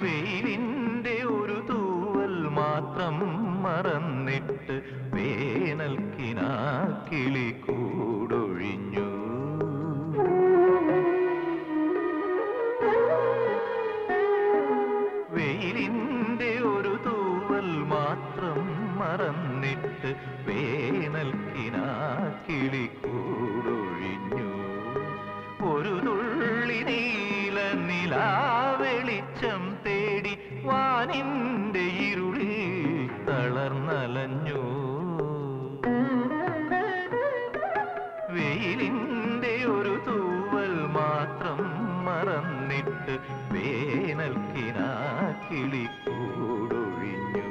വെയിലിന്റെ ഒരു തൂവൽ മാത്രം മറന്നിട്ട് വേനൽക്കിനാക്കിളി കൂടൊഴിഞ്ഞു. വെയിലിന്റെ ഒരു തൂവൽ മാത്രം മറന്നിട്ട് വേനൽക്കിനാക്കിളി കൂടൊഴിഞ്ഞു. ഒരു തുള്ളി നീല നിലാവെളിച്ചം തേടി വാനിന്റെ ഇരുളിൽ തളർന്നലഞ്ഞു. വെയിലിന്റെ ഒരു തൂവൽ മാത്രം മറന്നിട്ട് വേനൽക്കിനാക്കിളി കൂടൊഴിഞ്ഞു.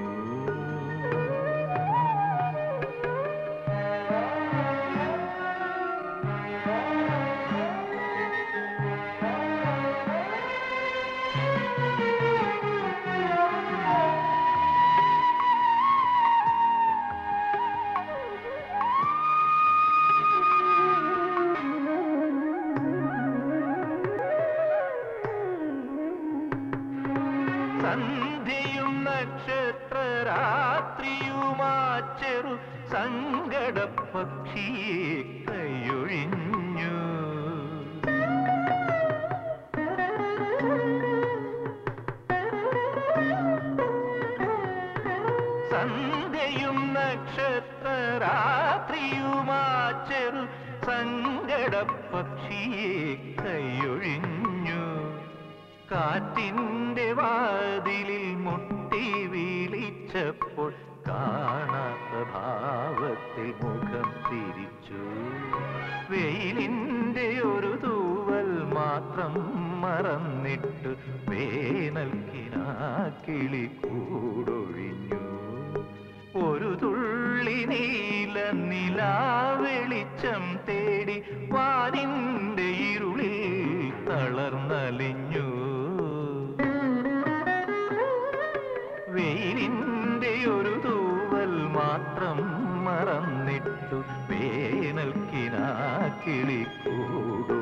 സന്ധ്യയും നക്ഷത്രരാത്രിയുമാ ചെറു സങ്കടപ്പക്ഷിയെ കൈയൊഴിഞ്ഞു. സന്ധ്യയും നക്ഷത്രരാത്രിയുമാ ചെറു സങ്കടപ്പക്ഷിയെ കൈയൊഴിഞ്ഞു. കാറ്റിന്റെ വാതിലിൽ മുട്ടി വിളിച്ചപ്പോൾ കാണാത്ത ഭാവത്തിൽ മുഖം തിരിച്ചു. വെയിലിന്റെ ഒരു തൂവൽ മാത്രം മറന്നിട്ട് വേനൽക്കിനാക്കിളി കൂടൊഴിഞ്ഞു. ഒരു തുള്ളി നീല നിലാവെളിച്ചം തേടി വാനിന്റെ ഇരുളിൽ തളർന്നലിഞ്ഞു. വെയിലിന്റെ ഒരു തൂവൽ മാത്രം മറന്നിട്ടു വേനൽക്കിനാക്കിളി കൂടു.